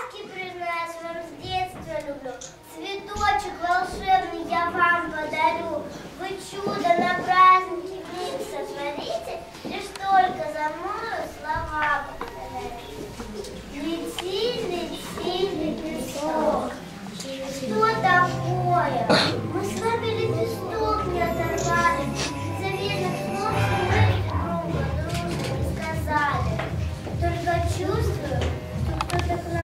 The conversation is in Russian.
сказки, признаюсь, вам с детства люблю. Цветочек волшебный я вам подарю. Вы чудо на празднике мир сотворите,